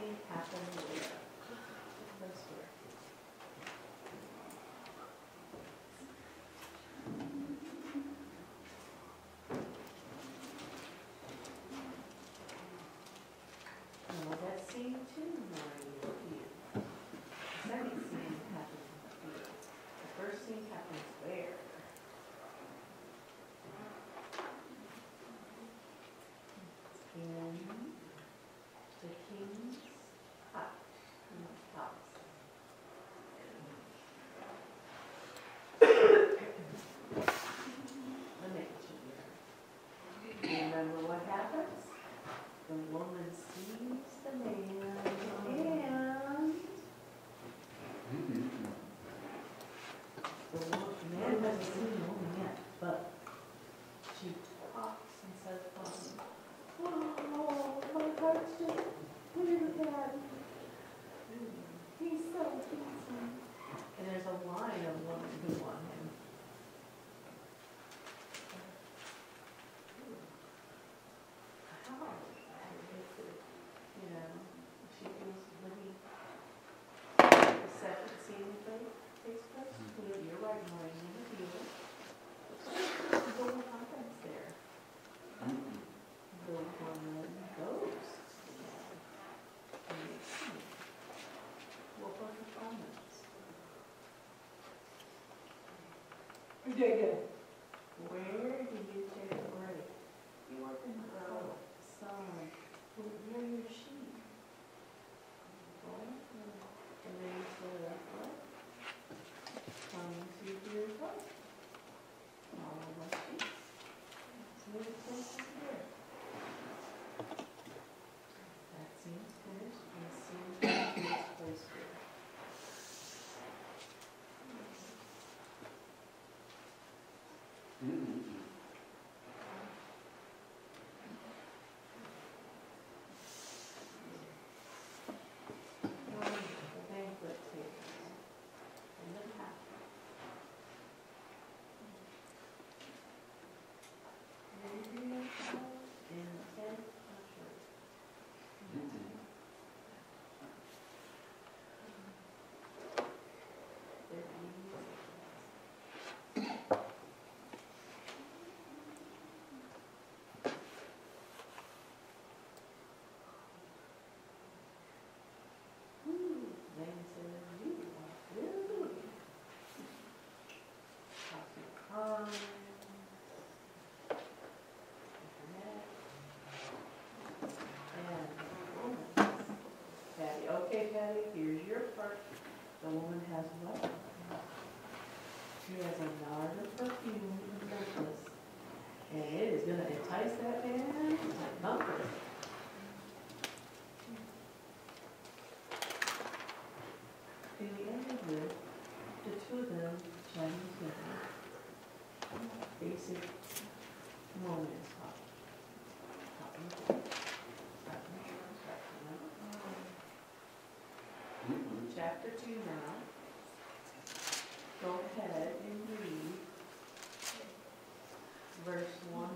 scene happen where? Place where? No, that scene too, Maureen. The second scene happens here. The first scene happens where? In the king's hut, in the house. The mansion there. Remember what happens? The woman sees the man and the man hasn't seen the woman yet, but she talks and says, oh, my heart's just really bad. He's so handsome. And there's a line of women who want him. How? You know, she feels really. The second scene takes place. You're right, Maureen, in the field. What happens there? The woman goes. What was the comments? You did it. Where did you take a break? You work in the sun. Where are your sheep? And then you said, what? Come to your place. All of my sheep. So there's something here. That seems finished, and it seems like it's place here. The banquet table in the house. Maybe in the tent, not sure. They're eating. Then says, you are really talking time. Patty, okay, Patty, here's your part. The woman has what? She has a nard of perfume and necklace, and it is going to entice that man to comfort. In the end of it, the two of them chatting together. Basic romance talk. Chapter 2 now. Go ahead and read verse 1.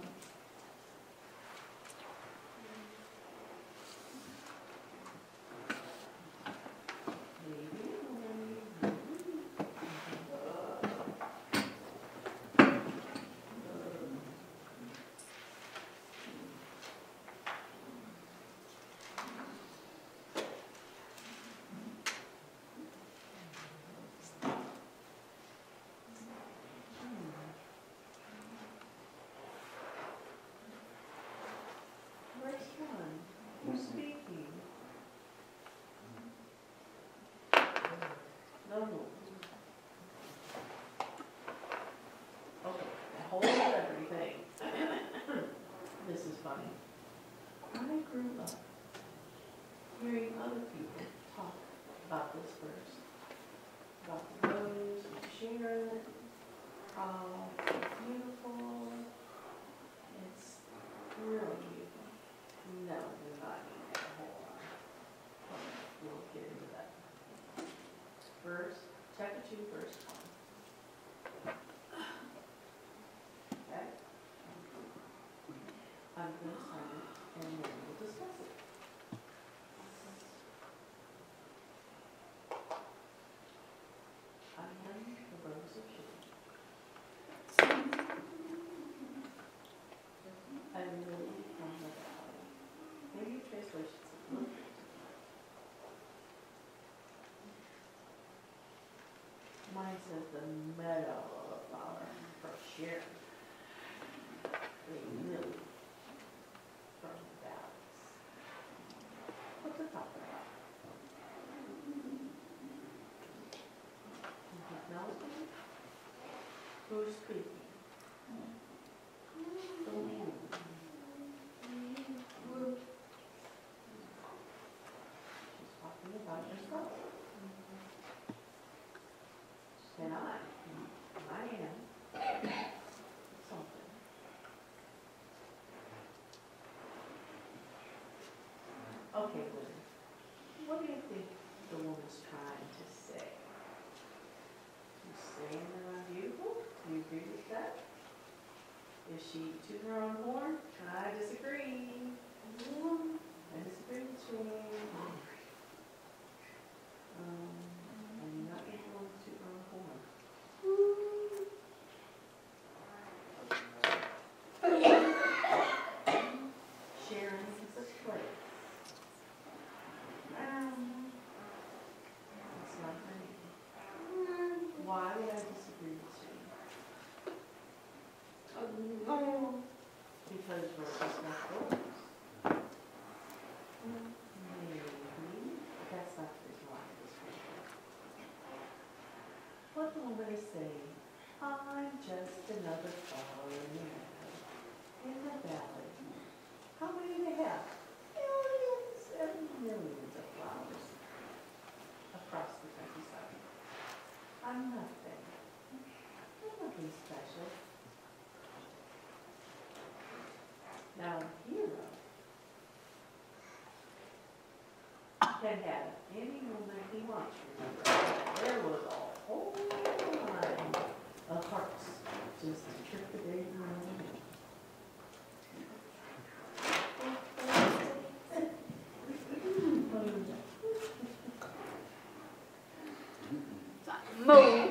Who's speaking? No. Okay, hold everything. This is funny. I grew up hearing other people talk about this verse. About the rose and Sharon. Beautiful. It's really beautiful. No, we're not going to hold on. We'll get into that. Verse, chapter 2, verse 1. Okay? I'm going to sign it, and then we'll discuss it. of a flower for Sharon. A lily from the valleys. What's it talking about? Acknowledgement? Who's speaking? The wind. She's talking about herself. And I am something. Okay, Woody, what do you think the woman's trying to say? She's saying that I'm beautiful? Do you agree with that? Is she tooting her own horn? I disagree. I disagree with you. I'm not able to toot her own horn. Sharon is a place. It's not her name. Why would I disagree with you? Because we're just not close. Maybe, but that's not the reason why I disagree. What the woman is saying, I'm just another flower in the meadow, in the valley. How many do they have? Millions and millions of flowers across the countryside. I'm nothing. I'm nothing special. Now, a hero can have any woman he wants, remember. There was a whole line of hearts just to trick the day around. Move.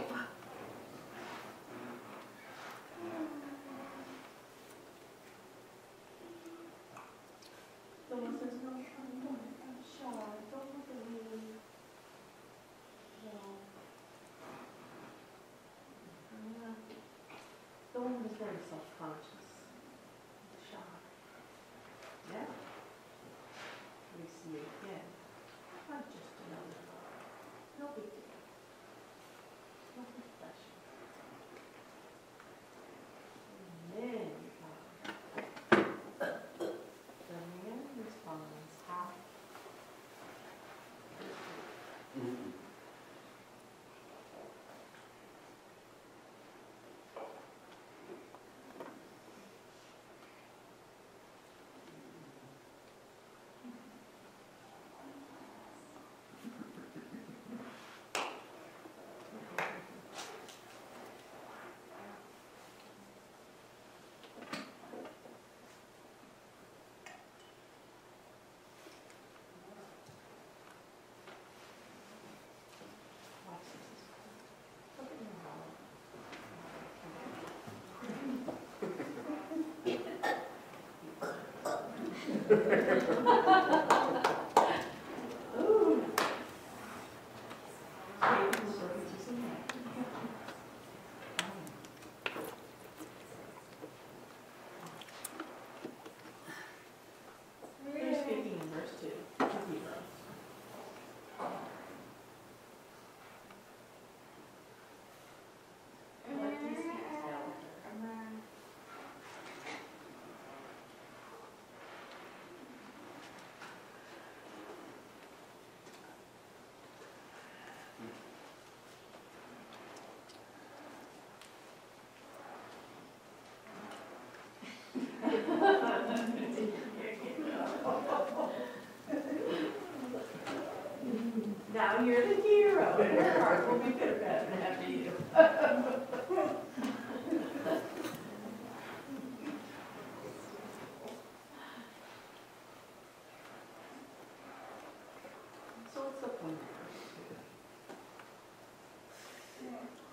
Someone says, no, I'm shy, don't look at me. No. The woman is very self-conscious, shy. Now, we see it again. I'm just another flower. No big deal. Nothing special. And then the man responds, how? Watch this. Look at your mom. Ooh. They're speaking in verse 2. The hero. Let these things tell her. Now you're the hero, and her heart will be good better after you. So what's the point of verse 2?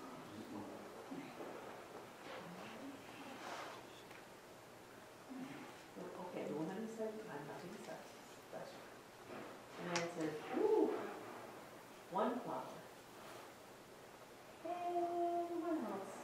Okay, the woman said, I'm nothing special. And then it says, ooh, one flower. Anyone else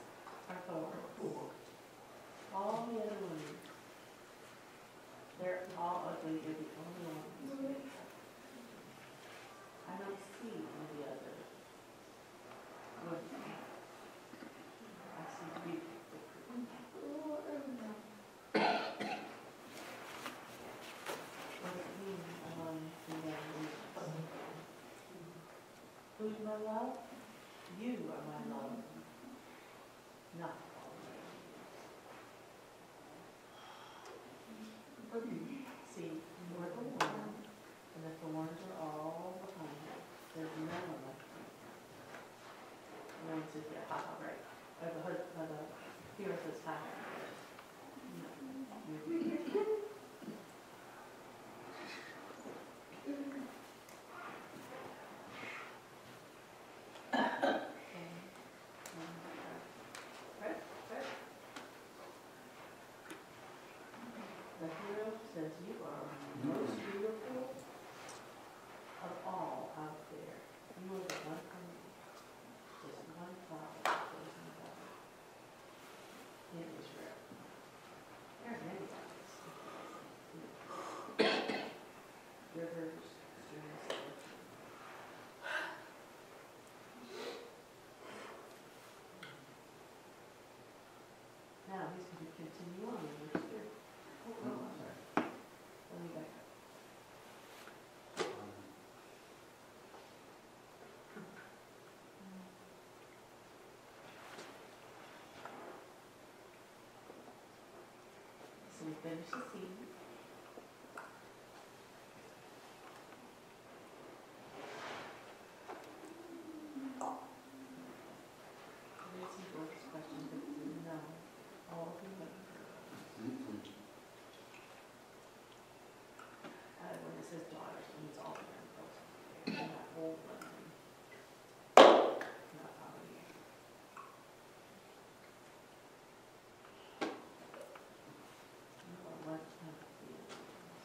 Who's my love? You are my love. Not all of you. See, you're the one, and the thorns are all behind you. There's none of them. No one says, yeah, ha, ha, right. Or the hero says, ha, ha. No. The hero says you are most beautiful of all out there. You are the one for me. Just one flower that goes in the water. In Israel. There are many flowers. Rivers, streams, now he's going to continue on in verse 3. Oh, I'm sorry. Let me back up. So we finish the scene. There's some George's questions that we didn't know. All of them. When it says daughters, it means all of them girls. They're not old women. Not probably. What kind of feelings?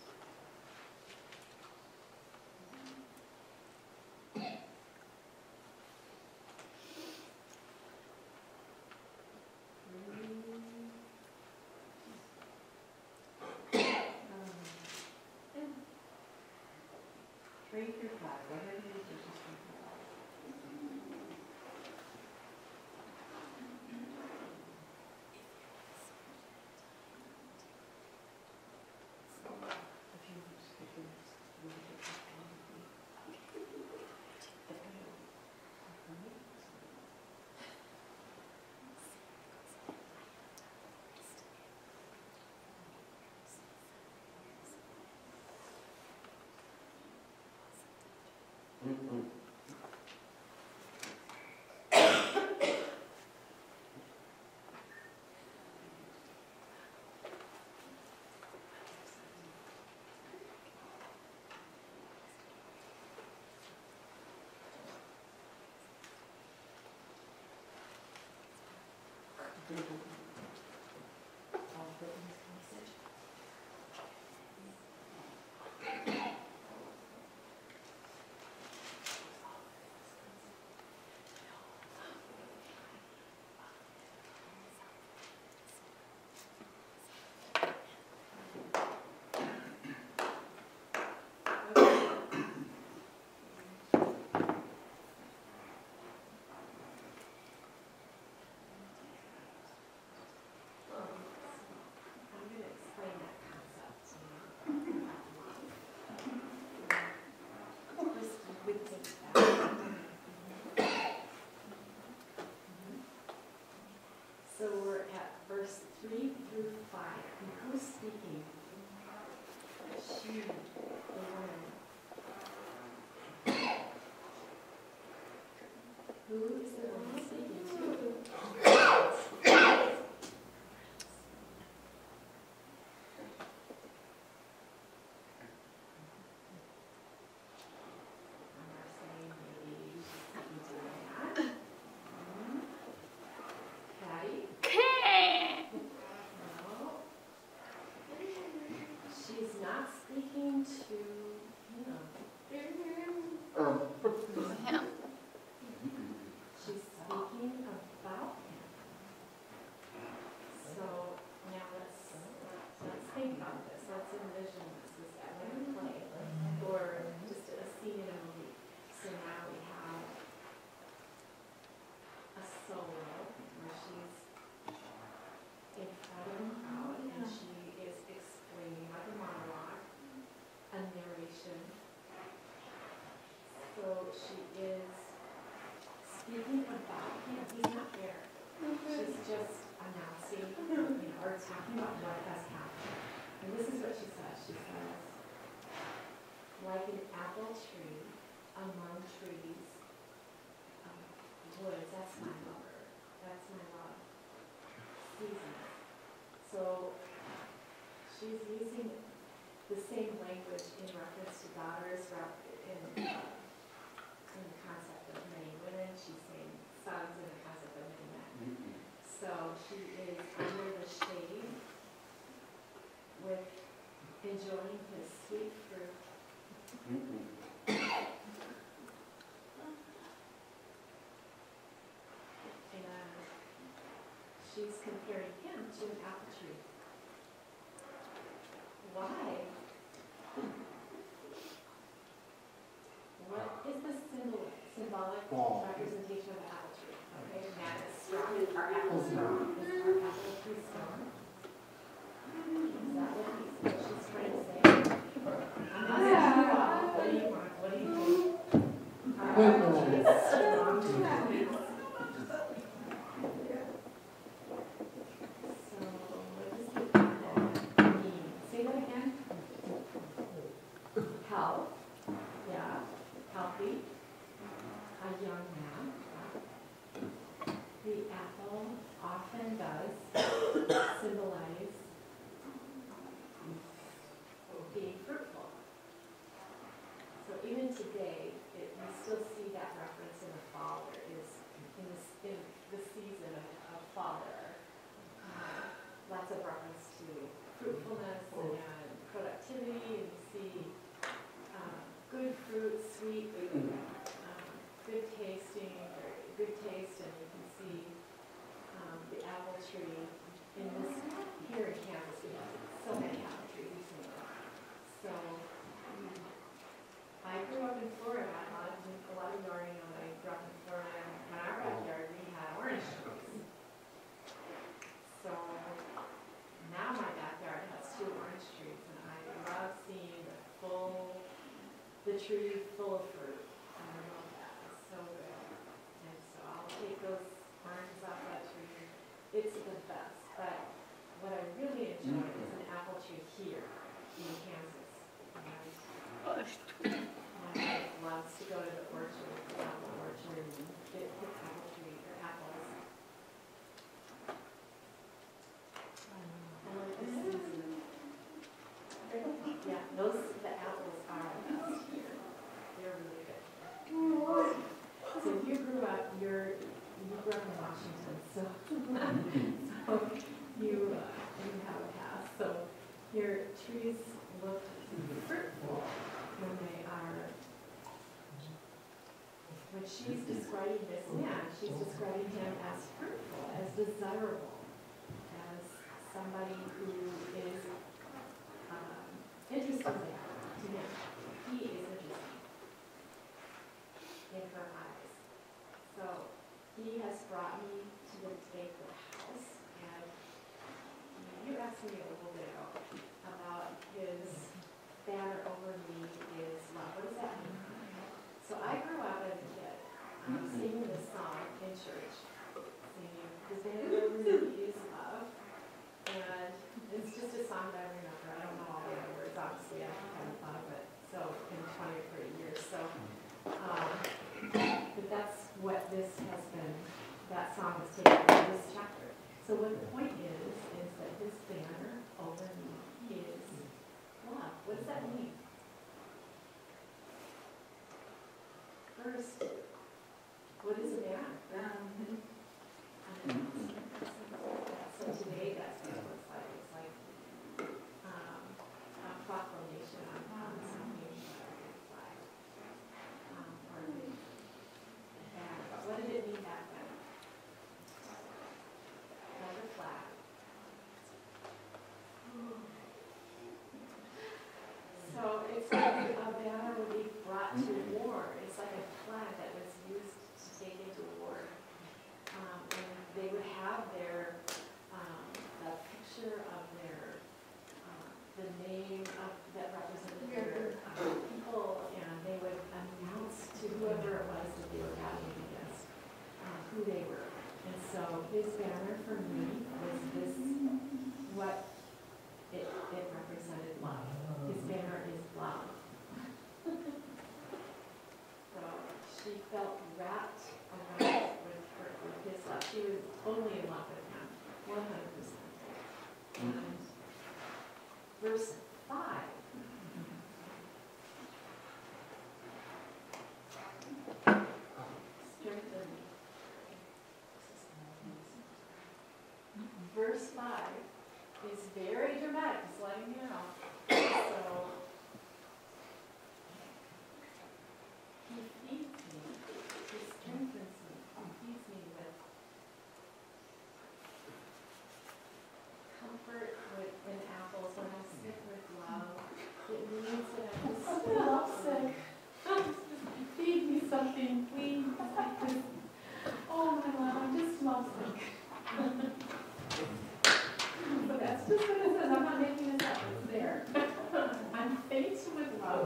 Three through five. What are these verses 3 through 5? If you skip this, you will get this one. All written in this passage. So we're at verse 3 through 5. And who's speaking? She, the woman. Who is the woman speaking to? speaking about him. He's not there. She's just announcing, or talking about what has happened. And this is what she says. She says, like an apple tree among trees, woods, that's my lover. That's my love. Seasons. So she's using the same language in reference to daughters, in the concept of many women. She's saying sons in the concept of many men. So she is under the shade with enjoying his sweet fruit. And she's comparing him to an apple tree. Why? What is the symbolic representation of the apple tree? Okay, man is strong. Is our apple strong? Is our apple tree strong? Is that what she's trying to say? I'm not saying you all. What do you want? What do you think? Our apple tree is strong. So, what does the apple mean? Say that again. Health. Yeah. Healthy. A young man. The apple often does symbolize being fruitful. So even today, we still see that reference in the fall. There is in the season of fall, there are lots of reference to fruitfulness and productivity, and you see good fruit, sweet, good tasting, or good taste, and you can see the apple tree in this, here in Kansas, we have so many apple trees. So I grew up in Florida. A lot of you already know that I grew up in Florida, and in our backyard we had orange trees. So now my backyard has 2 orange trees, and I love seeing the tree full of fruit. And I love that. It's so good. And so I'll take those oranges off that tree. It's the best. But what I really enjoy is an apple tree here in Kansas. And my wife loves to go to the orchard, the apple orchard, and get the apple tree or apples. Yeah, the apples are the best here. They're really good. So you grew up in Washington, so you have a past. So your trees look fruitful when she's describing this man, she's describing him as fruitful, as desirable, as somebody who is interesting to him. He is interesting in her eyes. So he has brought me to the banquet house, and you asked me a little bit ago about his banner over me is love. What does that mean? So I grew up as a kid singing this song in church, singing his banner over me is love. And it's just a song that I remember. I don't know all the other words, obviously. I haven't thought of it in 20 or 30 years. So, but that's what this has been. That song is taken from this chapter. So what the point is that his banner over me is love. What does that mean? First, what is a banner? So today, that's what it looks like. It's like a proclamation on something flag. Or a banner. But what did it mean back then? Like a flag. So it's like a banner would be brought to war. It's like a flag that was used to take into war. And they would have their the picture of their the name that represented their people, and they would announce to whoever it was that they were battling against his banner for me was this, what it represented love. His banner is love. So she felt wrapped around with his love. She was totally in love with him, 100%. And verse 5. Verse 5 is very dramatic, just letting you know. So, he feeds me, he strengthens me, he feeds me with comfort in apples. When I'm sick, with love, it means that I'm just so lovesick. Feed me something, please. Oh my love, I'm just lovesick. But that's just what it says. I'm not making this up. It's there. I'm faint with love.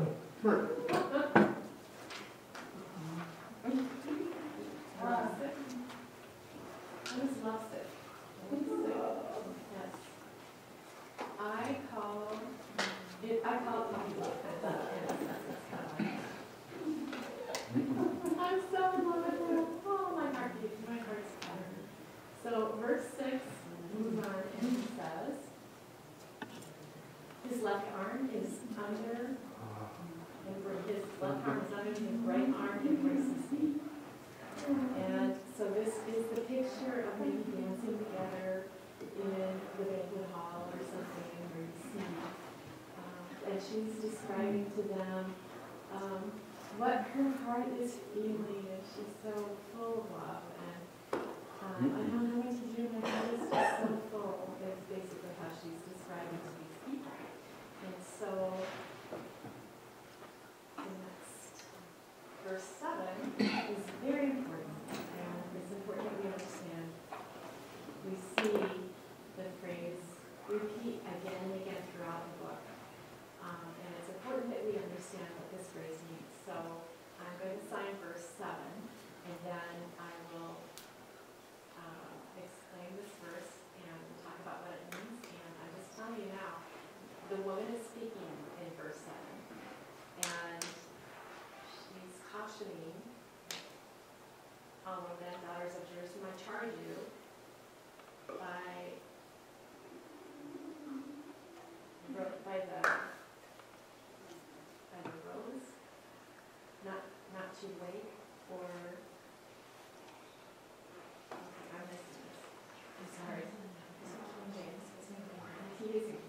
Lovesick. What is lovesick? Yes. I call it puppy love. I'm so in love with him. Oh, my heart beats. My heart's better. So, verse 6 moves on and he says, his left arm is under, and his left arm is under his right arm embraces me. And so this is the picture of maybe dancing together in the banquet hall or something where you see. And she's describing to them what her heart is feeling, and she's so full of love. And I don't know what to do, my heart is just so full. That's basically how she's describing to these people. And so, the next, verse 7 is very important, and it's important that we understand. We see the phrase repeat again and again throughout the book. And it's important that we understand what this phrase means. So, I'm going to sign verse 7, and then I will explain this verse and talk about what it means. And I'm just telling you now, the woman is speaking in verse 7, and she's cautioning all of the daughters of Jerusalem. I charge you by the rose, not to wake or. I missed this. I'm sorry. King James. He is King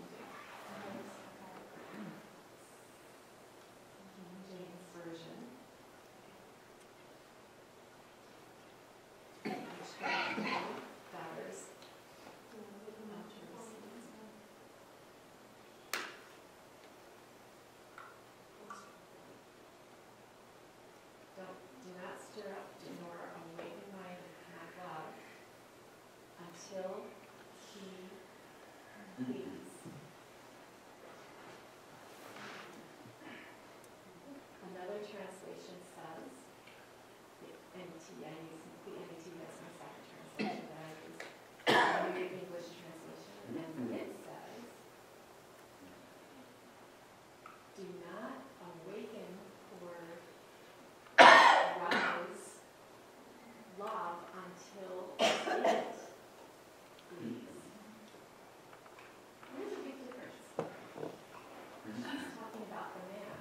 James Version. Daughters. Do not stir up nor awaken my love until he please. Another translation says, the NT, I use the NT, that's my second translation that I use, the New English translation, and it says, do not awaken or rouse love until it please. There's a big difference. She's talking about the man.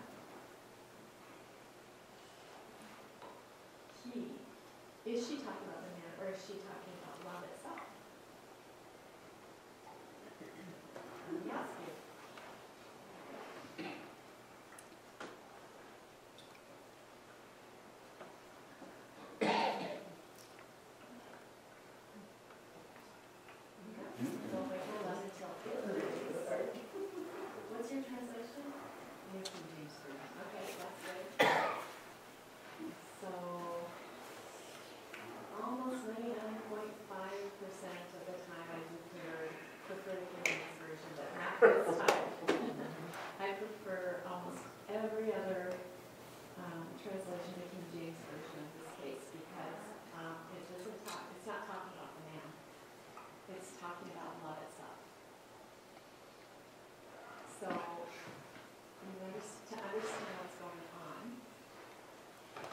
Is she talking about the man, or is she talking about love itself? Let me ask you. What's your translation? King James Version. Okay, that's good. So, almost 99.5%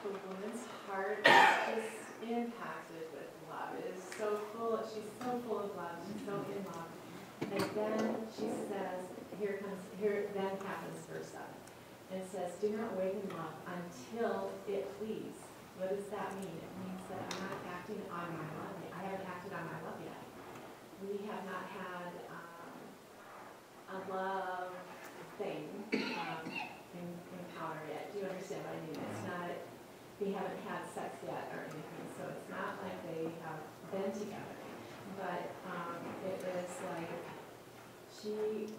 the woman's heart is just impacted with love. It is so full, she's so full of love, she's so in love. And then she says, then happens verse 7. And it says, do not wait in love until it please. What does that mean? It means that I'm not acting on my love yet. I haven't acted on my love yet. We have not had a love thing encounter yet. Do you understand what I mean? It's not, we haven't had sex yet or anything, so it's not like they have been together. But it is like she's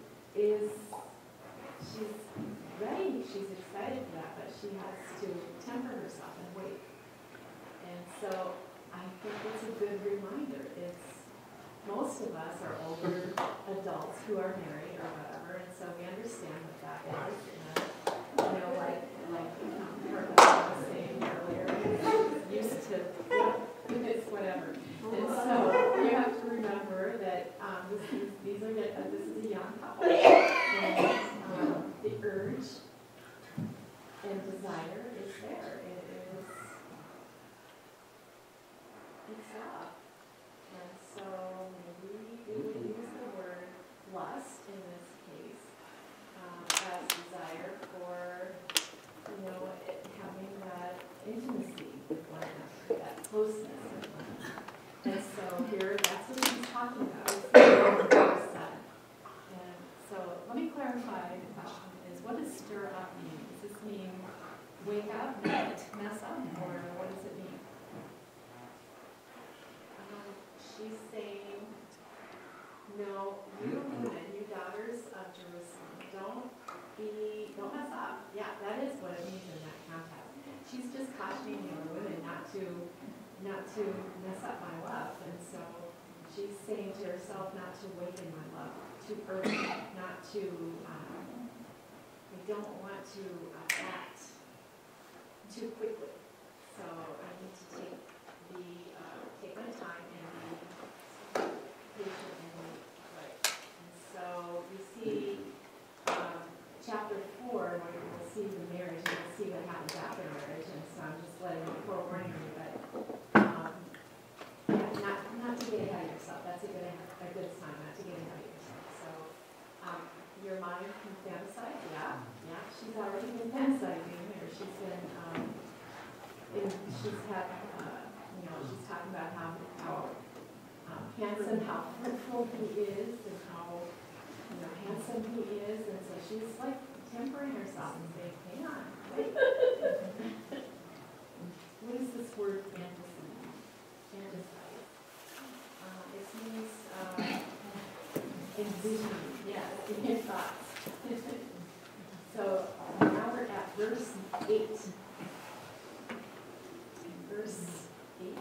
ready, she's excited for that, but she has to temper herself and wait. And so I think it's a good reminder. It's most of us are older adults who are married or whatever, and so we understand what that is. And, like Kurt was saying earlier, used to it's whatever. And so you have to remember that this is a young couple, and the urge and desire is there. It's love. And so we use the word lust in this case as desire for, having that intimacy with one another, that closeness with one another. And so here, that's what she's talking about. It's verse 7. And so let me clarify the question is, what does stir up mean? Does this mean wake up, mess up, or what does it mean? She's saying, no, you women, you daughters of Jerusalem, don't mess up. Yeah, that is what it means in that context. She's just cautioning the other women not to mess up my love. And so she's saying to herself not to waken my love too early, not to, we don't want to act too quickly. So I need to take my time and be patient and right. And so you see chapter 4, where we'll see the marriage, and we'll see what happens after marriage. And so I'm just forewarning you, but not to get ahead of yourself. That's a good sign, not to get ahead of yourself. So your mind can fantasize, yeah. She's already been fantasizing here. She's been she's had she's talking about how handsome, how fruitful he is, and how handsome he is, and so she's like tempering herself and saying, hang on, wait. What is this word fantasize? It means envision, yes, in thoughts. So now we're at verse 8. Verse 8.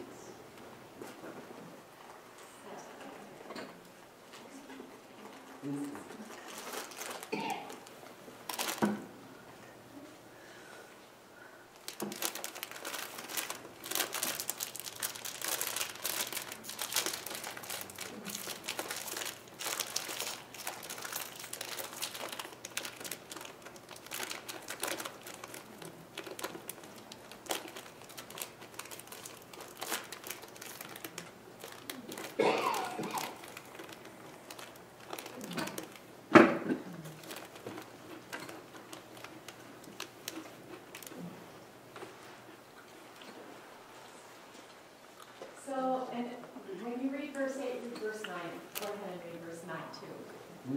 So, and when you read verse 8, read verse 9. Go ahead and read verse 9 too.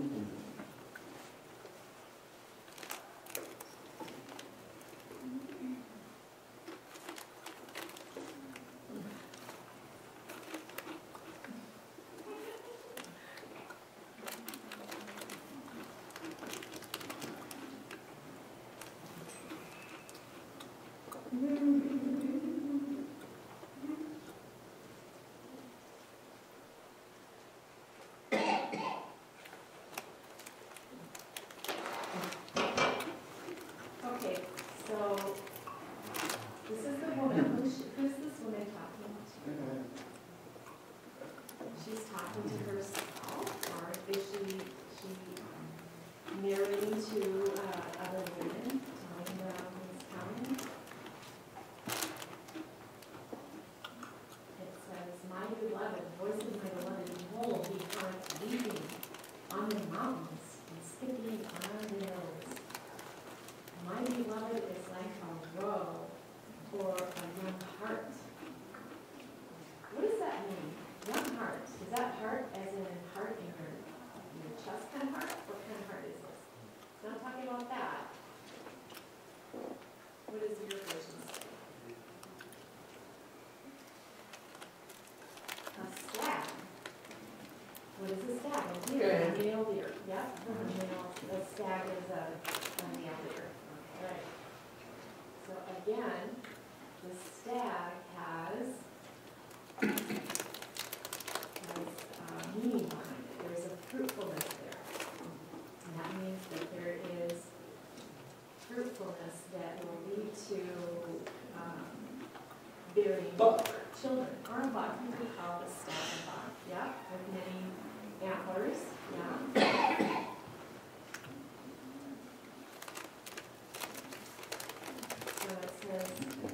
Okay, so this is the woman. Who's this woman talking to? She's talking to herself, or is she narrating to other women, telling them who's coming? stag has meaning behind it. There's a fruitfulness there. And that means that there is fruitfulness that will lead to bearing children. Or a buck, you could call it a stag and buck, yeah, with many antlers, yeah. So it says,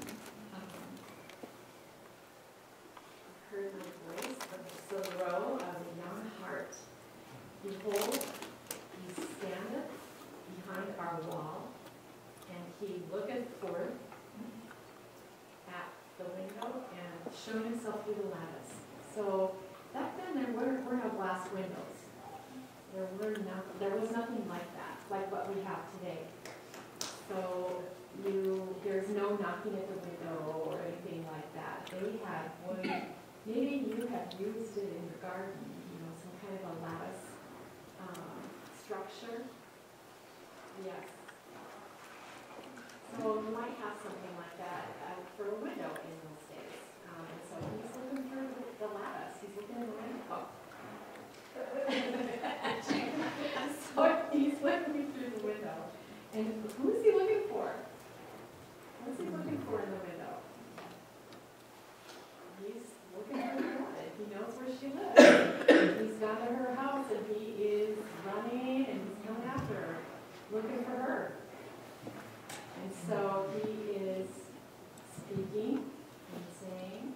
heard my voice, so the row of a young heart. Behold, he standeth behind our wall, and he looketh forth at the window and showing himself through the lattice. So back then there were no glass windows. There was nothing like that, like what we have today. So there's no knocking at the window or anything like that. They had wood. Maybe you have used it in your garden, some kind of a lattice structure. Yes. So you might have something like that for a window in those days. And so he's looking through the lattice. He's looking in the window. So he's looking through the window. And who is he looking for? What's he looking for in the window? He's looking for the woman. He knows where she lives. He's gone to her house and he is running and he's coming after her, looking for her. And so he is speaking and saying,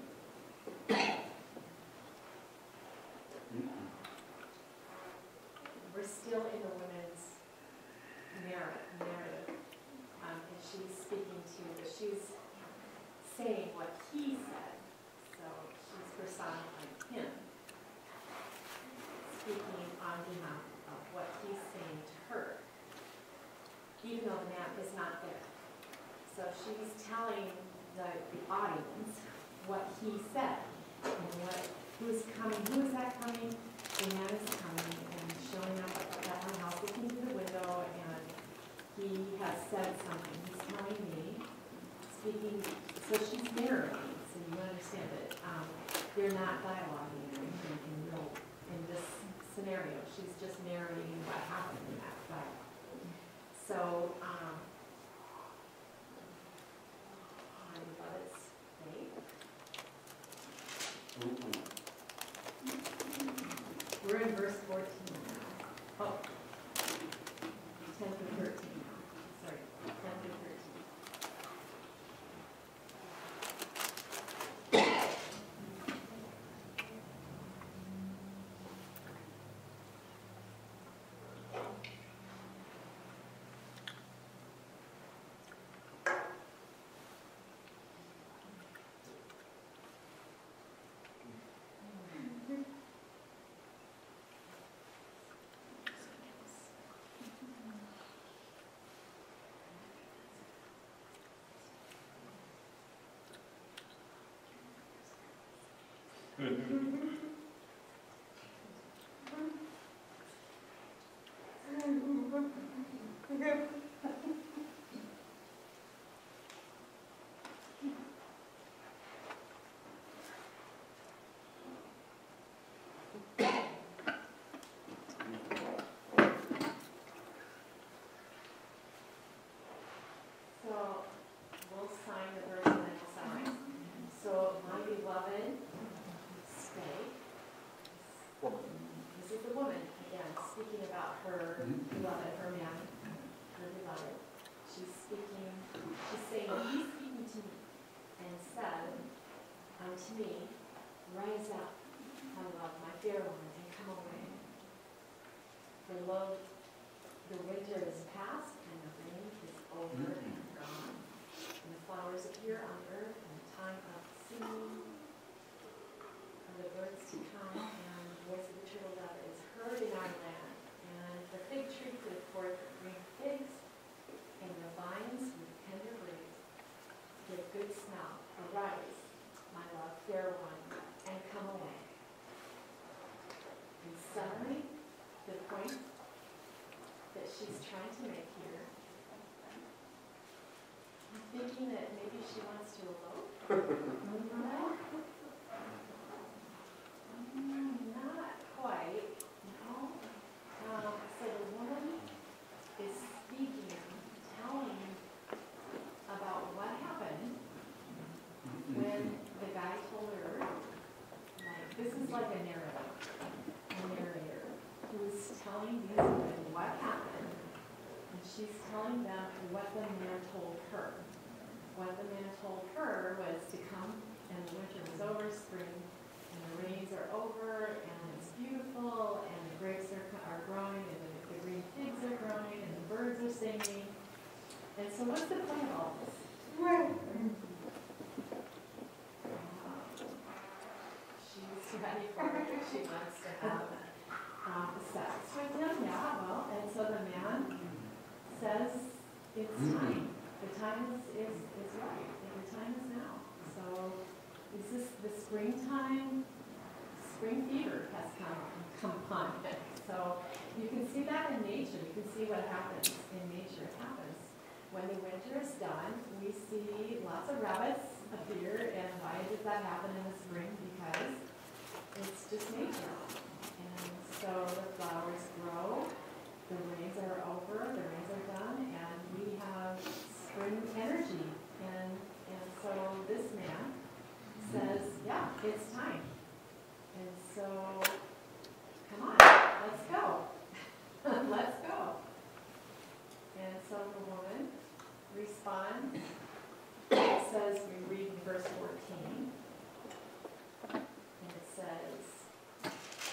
we're still in the woman's narrative. And she's speaking but she's saying what he said. So she's personifying him, speaking on behalf of what he's saying to her, even though the man is not there. So she's telling the audience what he said and who's coming, who is that coming? The man is coming and showing up at my house, looking through the window, and he has said something. He's telling me, speaking, so she's narrating, so you understand that they're not dialoguing or anything in this scenario. She's just narrating what happened in that fight. So, I love its faith. We're in verse 14 now. Oh, 10 through 13 now. Sorry, 10 through 13. So we'll sign the verse and then we'll sign. So my beloved, stay. This is the woman, again, speaking about her beloved, her man, her beloved. She's speaking, she's saying, he's speaking to me and said unto me, rise up, my love, my fair one, and come away. For lo, the winter is past and the rain is over and gone. And the flowers appear on earth and the time of singing and the birds to come, and the voice of the turtle dove is heard in our land. And the fig tree put forth green figs, and the vines with tender leaves give good smell. Arise, my love, fair one, and come away. In summary, the point that she's trying to make here, I'm thinking that maybe she wants to elope. what the man told her was to come, and the winter was over, spring, and the rains are over, and it's beautiful, and the grapes are growing, and the green figs are growing, and the birds are singing. And so what's the point of all this? She's ready for it. She wants to have sex with him. Yeah, well, and so the man says it's time. The time is right. And the time is now. So this is the springtime. Spring fever has come upon it. So you can see that in nature. You can see what happens in nature. It happens. When the winter is done, we see lots of rabbits appear. And why does that happen in the spring? Because it's just nature. And so the flowers grow, the rains are over, the rains are done, and we have spring energy. And so this man says, yeah, it's time. And so, come on, let's go. Let's go. And so the woman responds. It says, we read in verse 14, and it says,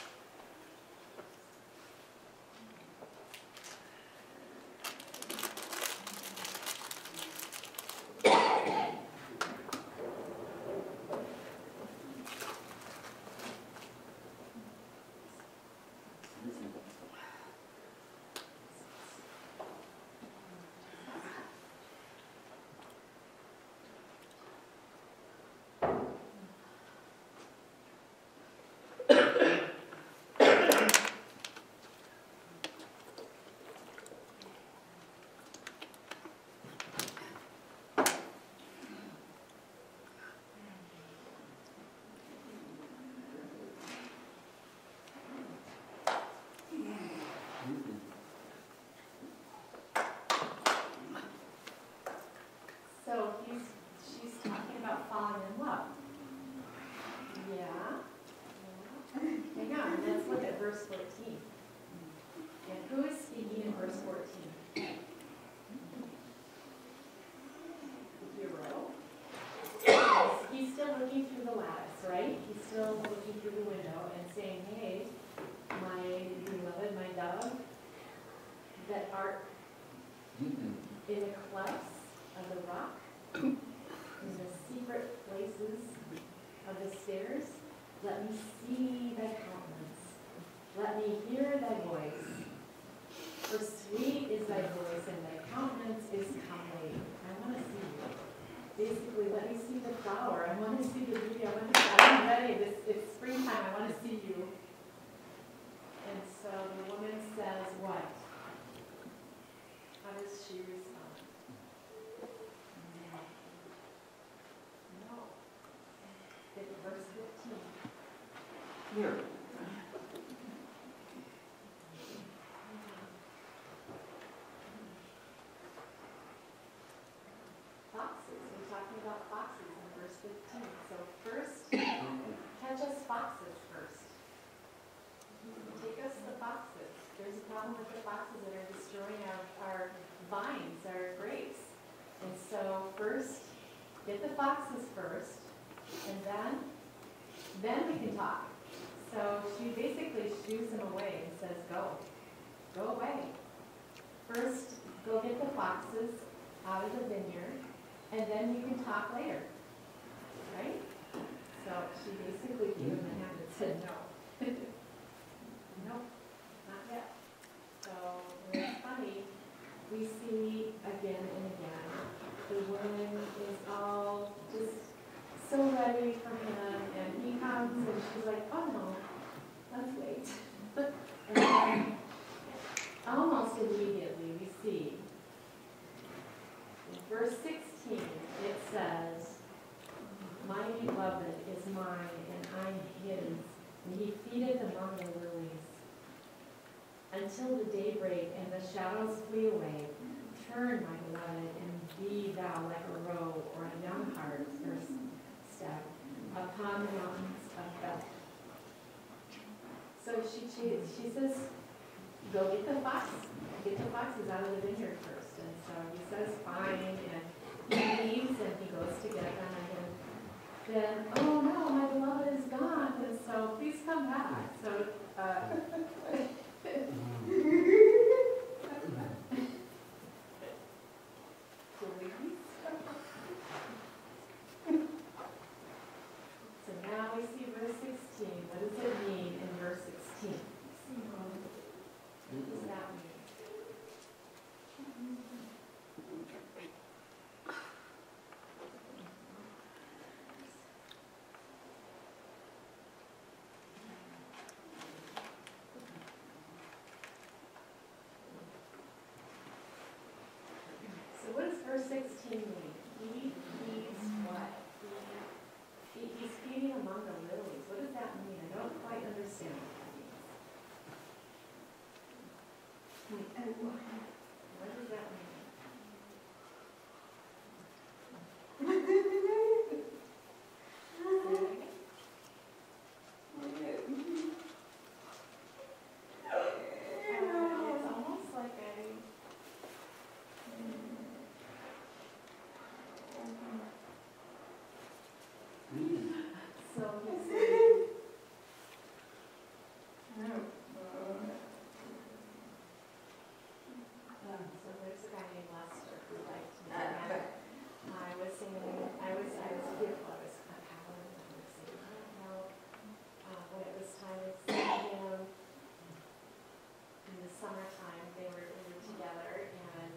so she's talking about falling in love. Yeah. Hang on, let's look at verse 14. And who is speaking in verse 14? The hero. He's still looking through the lattice, right? He's still looking through the window and saying, hey, my beloved, my dove, that art in the clefts of the rock, in the secret places of the stairs, let me see thy countenance. Let me hear thy voice. For sweet is thy voice, and thy countenance is comely. I want to see you. Basically, let me see the flower. I want to see the beauty. I'm ready. It's springtime. I want to see you. And so the woman says, what? How does she respond? No. It's verse 15. Here. Foxes. We're talking about foxes in verse 15. So first, catch us foxes first. Take us the foxes. There's a problem with the foxes that are destroying our vines, our grapes. And so first, get the foxes first, and then we can talk. So she basically shoos him away and says, go away. First, go get the foxes out of the vineyard, and then you can talk later, right? So she basically gave him the hand and said, no. Nope, not yet. So it's funny, we see again and again, the woman is all just so ready for him, and he comes and she's like, oh no, let's wait. And then almost immediately we see in verse 16 it says, my beloved is mine and I'm his, and he feedeth among the lilies. Until the daybreak and the shadows flee away, turn, my beloved, and be thou like a roe or a young hart or stag upon the mountains of Beth. So she says, go get the foxes out of the vineyard first. And so he says, fine, and he leaves and he goes to get them, and then, oh no, my beloved is gone, and so please come back. So, so now we see verse 16. What does it mean in verse 16? What does that mean? So what does verse 16 mean? He feeds what? He's feeding among the lilies. What does that mean? I don't quite understand what that means. What does that mean? It's almost like so he's saying, so there's a guy named Lester who liked me. And I was singing, I was fearful, I was a coward, and I was singing, I don't know, when it was time to sing him in the summertime, we were together, and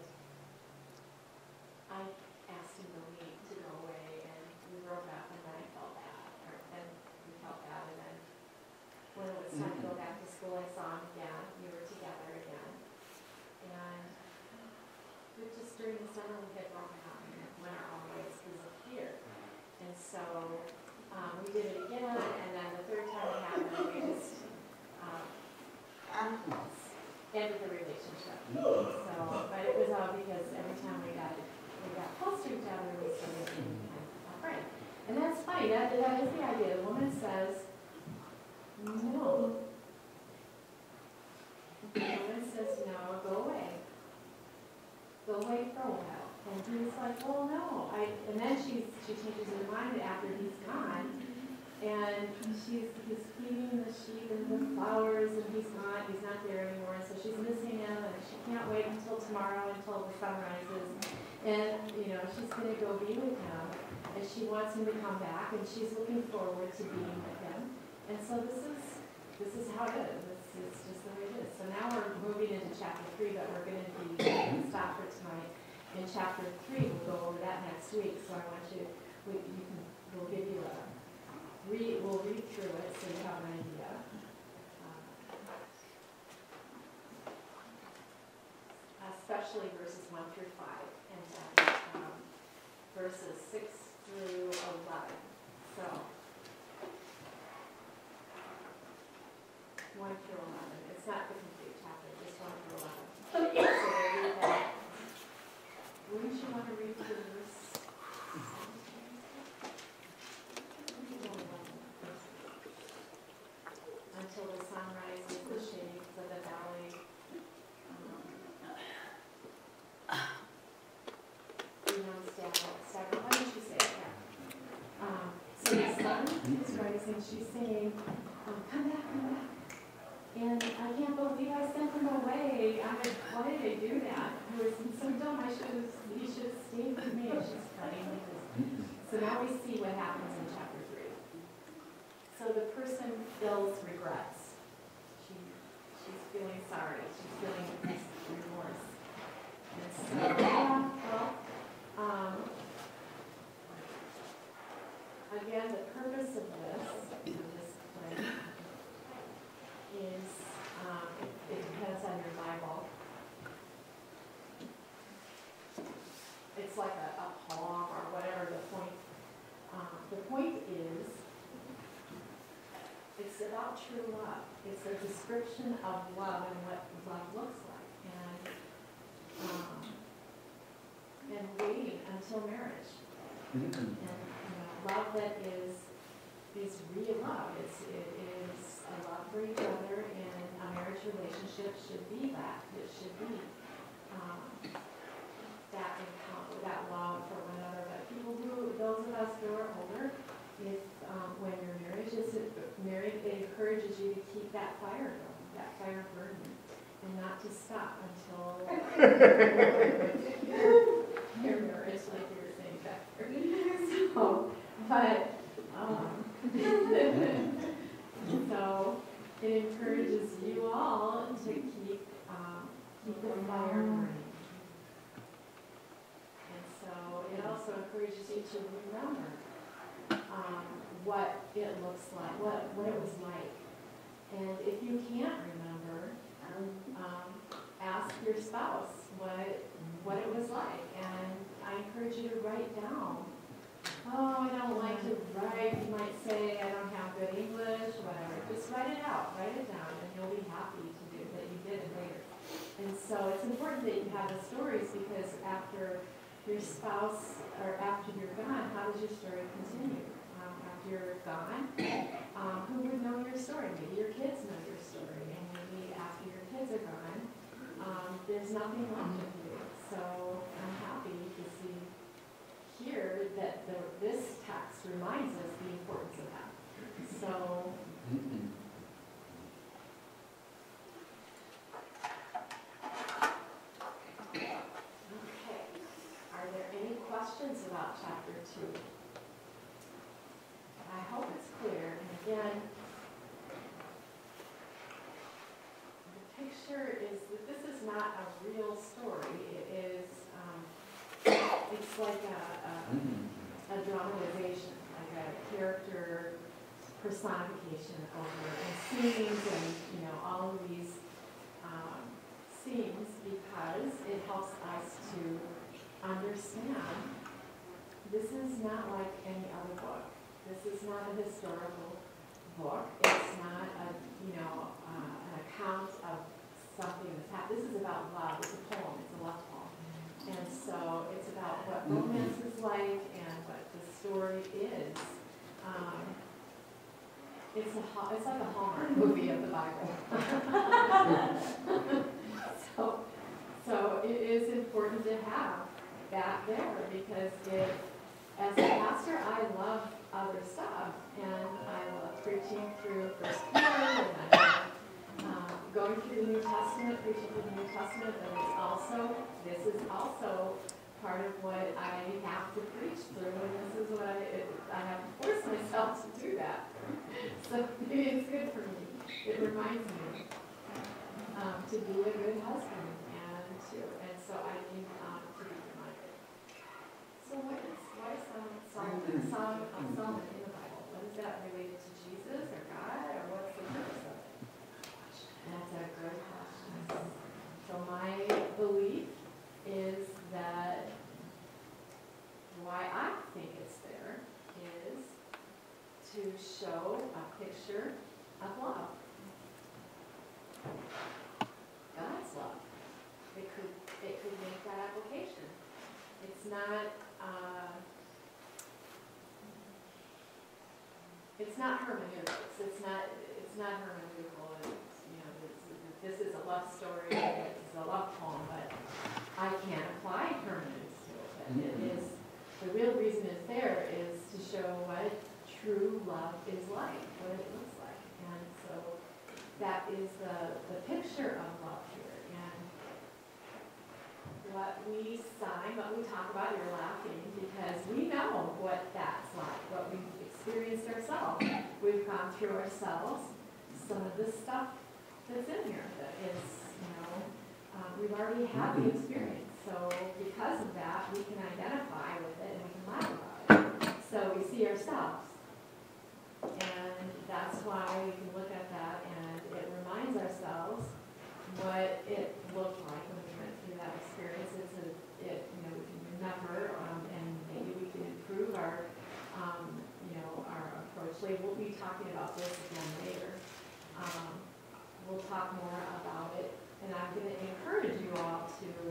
I asked him to leave, to go away, and we broke up, and then I felt bad, and we felt bad, and then when it was time to go back to school, I saw him again, we were together again, and but just during the summer, we had broken up, and it went our own ways because of fear, and so we did it again, and then the third time it happened, we just ended the relationship. So, but it was all because every time we got close to each other, we started being kind of a friend. And that's funny, that is the idea. The woman says, no. The woman says, no, go away. Go away for a while. And he's like, well, no. And then she changes her mind after he's gone. And he's feeding the sheep and the flowers, and he's not there anymore. So she's missing him, and she can't wait until tomorrow, until the sun rises. And, she's going to go be with him, and she wants him to come back, and she's looking forward to being with him. And so this is how it is. It's just the way it is. So now we're moving into chapter 3, but we're going to be stop for tonight. In chapter 3, we'll go over that next week. So I want we'll give you we'll read through it so you have an idea. Especially verses 1 through 5, and then verses 6 through 11. So 1 through 11. It's not the complete chapter, just 1 through 11. So read that. Wouldn't you want to read through verse? Until the sun rises, the shades of the valley. Why don't you say it? Yeah. So the sun is rising. She's saying, come back, come back. And I can't believe I sent him away. Why did I do that? I was so dumb. He should have stayed with me. She's crying. So now we see what happens in chapter 3. So the person feels regrets. She's feeling sorry. She's feeling remorse. And so, again, the purpose of this play is, it depends on your Bible. It's like a poem or whatever the point. The point is, it's about true love. It's a description of love and what love looks like, and waiting until marriage. And love that is real love. It is a love for each other, and a marriage relationship should be that. It should be that encounter, that love for one another. But those of us who are older, if when your marriage isn't married, it encourages you to keep that fire going, that fire burning, and not to stop until your marriage, like you were saying back there. So, but so it encourages you all to keep the fire burning. And so it also encourages you to remember what it looks like, what it was like. And if you can't remember, ask your spouse what it was like. And I encourage you to write down. Oh, I don't like to write. You might say, I don't have good English, whatever. Just write it out, write it down, and you'll be happy to do that you did it later. And so it's important that you have the stories, because after your spouse, or after you're gone, how does your story continue? After you're gone, who would know your story? Maybe your kids know your story, and maybe after your kids are gone, there's nothing left of you. So I'm happy to see here that this text reminds us the importance of that. So okay, are there any questions about chapter 2? I hope it's clear. And again, the picture is that this is not a real story. It is, it's like a dramatization, like a character personification over and scenes and, all of these scenes, because it helps us to understand this is not like any other book. This is not a historical book. It's not an account of something that's happened. This is about love. It's a poem. It's a love poem. And so it's about what romance is like and what the story is. It's like a Hallmark movie of the Bible. So it is important to have that there, because as a pastor, I love other stuff, and I love preaching through 1 Peter, and I love going through the New Testament, preaching through the New Testament, but this is also part of what I have to preach through, and this is what I have to force myself to do that. So maybe it's good for me. It reminds me to be a good husband, and so I need to be reminded. So what is Song of Solomon in the Bible? What is that related to Jesus or God, or what's the purpose of it? That's a good question. So my belief is that why I think it's there is to show a picture of love. God's love. It could make that application. It's not hermeneutics. It's not hermeneutical. This is a love story. This is a love poem, but I can't apply hermeneutics to it. It is, the real reason it's there is to show what true love is like, what it looks like. And so that is the picture of love here. And what we sign, what we talk about, you're laughing because we know what that's like, what we've experienced ourselves. We've gone through ourselves some of the stuff that's in here that is, we've already had the experience. So because of that, we can identify with it and we can laugh about it. So we see ourselves. And that's why we can look at that, and it reminds ourselves what it looked like when we went through that experience. We can remember, and maybe we can improve our approach. We'll be talking about this again later. We'll talk more about it, and I'm going to encourage you all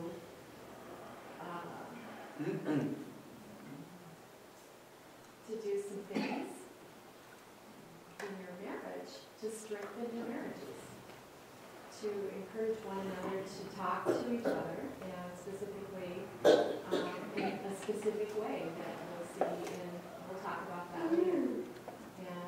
to do some things in your marriage to strengthen your marriages, to to encourage one another to talk to each other, and specifically in a specific way that we'll see, and we'll talk about that later. And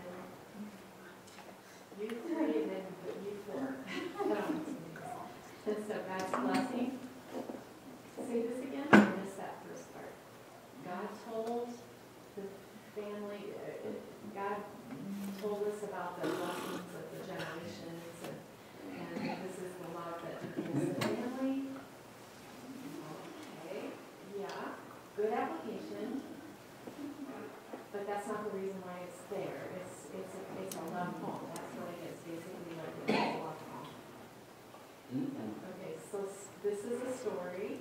you three, and then you four. And so God's blessing. Say this again. I missed that first part. God told the family. God told us about the blessings of the generations, and this is the love that begins the family. Okay, yeah, good application, but that's not the reason why it's there. It's a love poem. That's what it is, basically like it's a love poem. Okay, so this is a story.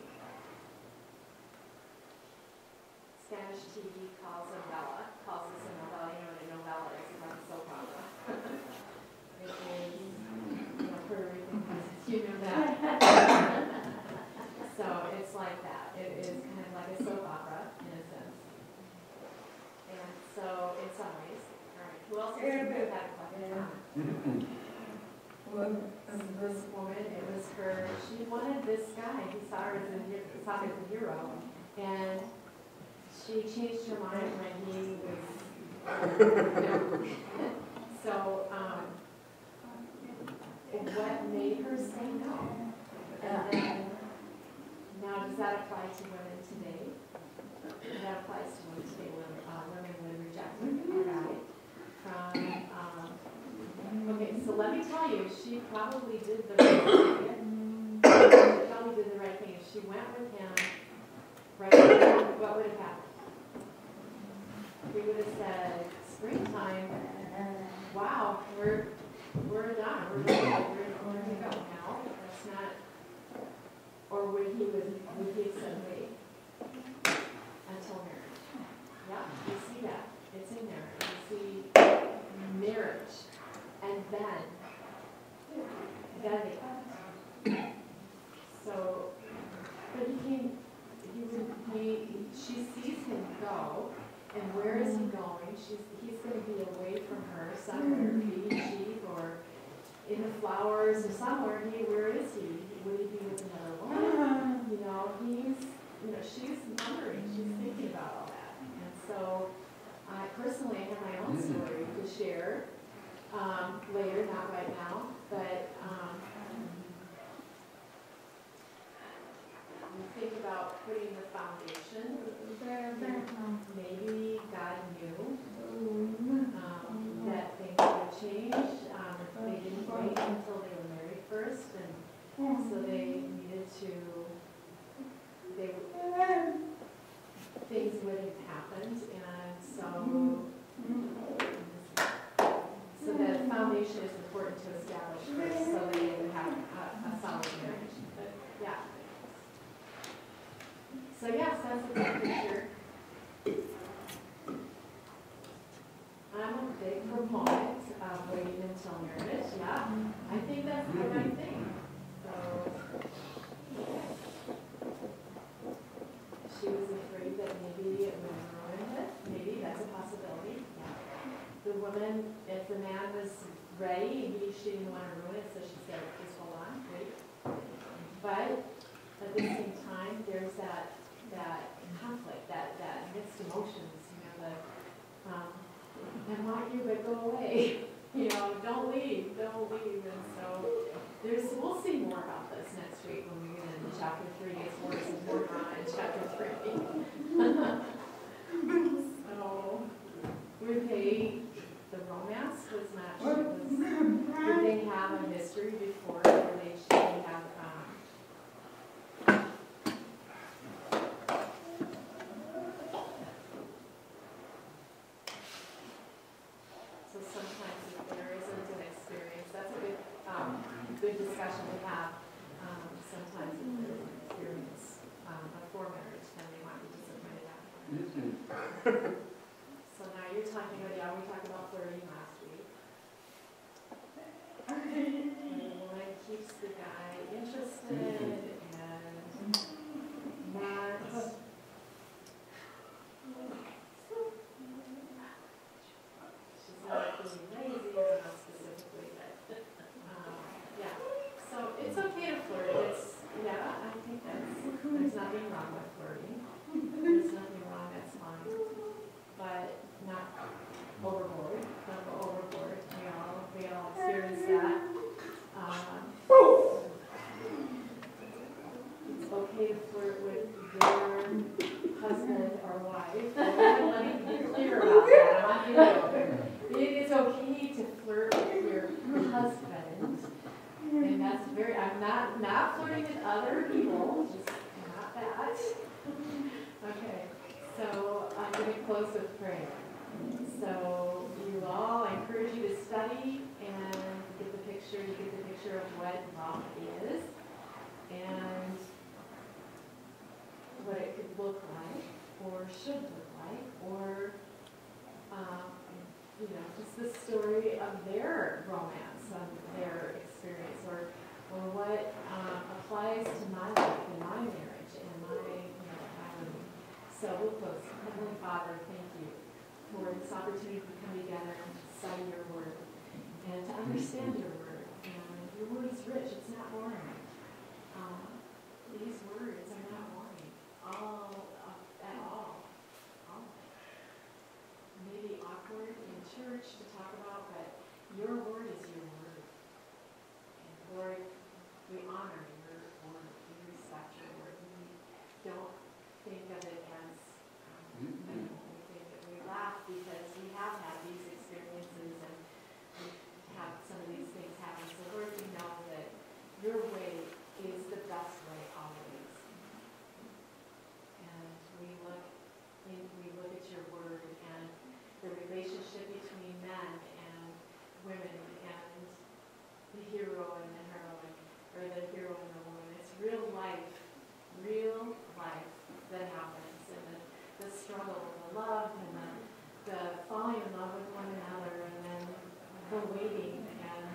Spanish TV calls this a novella. You know what a novella is? It's like a soap opera. It is, Puerto Rican, you know that. So it's like that. It is kind of like a soap opera in a sense. And so in some ways, all right, who else is going to put that question? This woman, it was her, she wanted this guy. He saw her as a hero. And she changed her mind when he was, So, what made her say no? And then, now does that apply to women today? That applies to women today when women would reject a guy from, okay, so let me tell you, she probably did the right thing. She probably did the right thing. If she went with him, right, what would have happened? We would have said, springtime, wow, we're done, we're done, we're going to go now. That's not, or would he have said, wait, until marriage? Yeah, you see that, it's in there. You see marriage, and then they so, but she sees him go. And where is he going? He's going to be away from her somewhere, feeding sheep or in the flowers or somewhere. Where is he? Would he be with another woman? She's wondering. She's thinking about all that. And so, I personally have my own story to share later, not right now, but think about putting the foundation. Maybe God knew that things would change. They didn't wait until they were married first, and so they needed to. Things would have happened, and so the foundation is important to establish first, so they would have a solid marriage. But yeah. So yes, that's a good picture. I'm a big proponent of waiting until marriage. Yeah, I think that's the right thing. So she was afraid that maybe it would ruin it. Maybe that's a possibility. Yeah. The woman, if the man was ready, she didn't want to ruin it, so she said, "Just hold on, wait." But at the same time, there's that conflict, that mixed emotions, I want you, but go away, don't leave, and so we'll see more about this next week when we get into chapter 3. It's more drama in chapter 3. So, the romance was not, did they have a history before, or did they have, good discussion to have. Sometimes if there's an experience before marriage, then they might be disappointed afterwards. So now you're talking about, we talked about flirting last week. And the woman keeps the guy interested and not. She's not being lazy, or not specifically, but yeah. So It is okay to flirt with your husband. And that's I'm not flirting with other people, just not that. Okay, so I'm going to close with prayer. So you all, I encourage you to study and get the picture. You get the picture of what love is and what it could look like or should look like, or just the story of their romance, of their experience, or what applies to my life and my marriage and my family. So we'll close. Heavenly Father, thank you for this opportunity to come together and to study your word and to understand your word. And your word is rich. It's not boring. These words are not boring at all. Maybe awkward in church to talk about, but your word is your word. And Lord, we honor your word. We respect your word. We don't think of it as minimal. We think that we laugh because we have had these experiences and we have some of these things happen. So Lord, we know that your way is the best way always. And we look at your word and the relationship between men and women and the hero and the heroine, or the hero and the woman. It's real life that happens, and the struggle, the love, and the falling in love with one another, and then the waiting and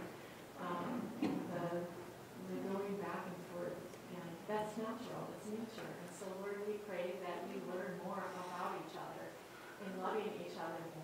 the going back and forth. And that's natural. It's nature. And so, Lord, we pray that we learn more about each other and loving each other more.